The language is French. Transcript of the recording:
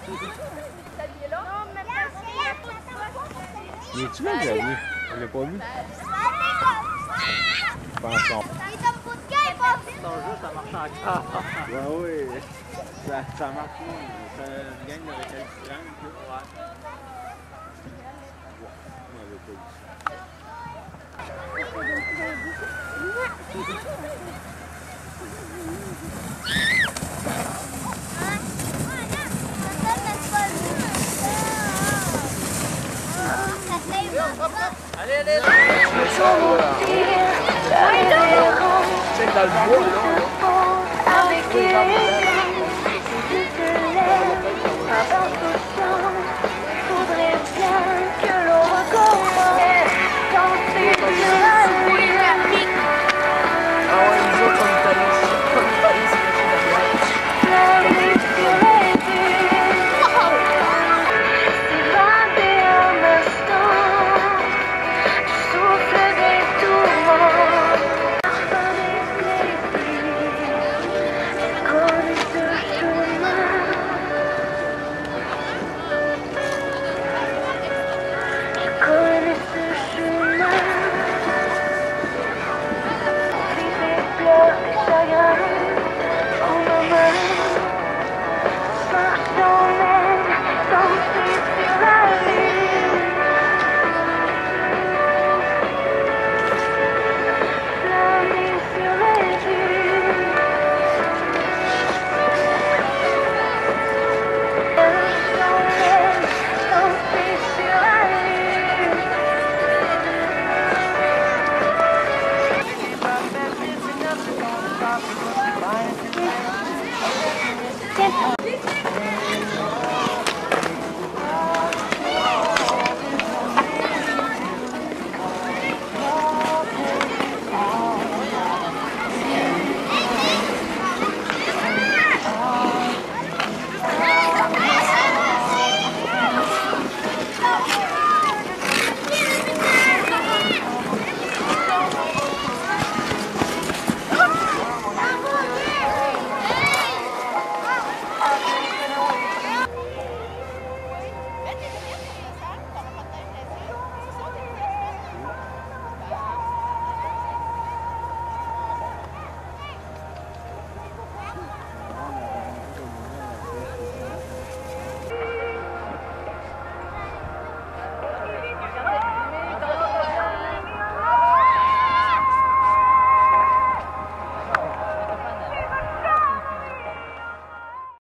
Il est-tu là, Xavier? On l'a pas vu? Pensons. Ton jeu, ça marche encore. Ben oui, ça marche moins. Ça gagne le récalcitrant. Ouais. On n'avait pas Allez, allez! C'est dans le bois, là. Faudrait bien que l'on recommence. Danser sur la lune. Ah ouais, nous autres, on est allés ici. Comme il fallait, c'est Planer sur les dunes. S'évader un instant. Du souffle des tourments. Parfum des plaisirs. Je connais ce chemin. Je connais ce chemin. Cris des pleurs, des chagrins. Prends ma main. Marche dans l'air, danser sur la lune. Planer sur les dunes. Marche dans l'air, danser sur la lune.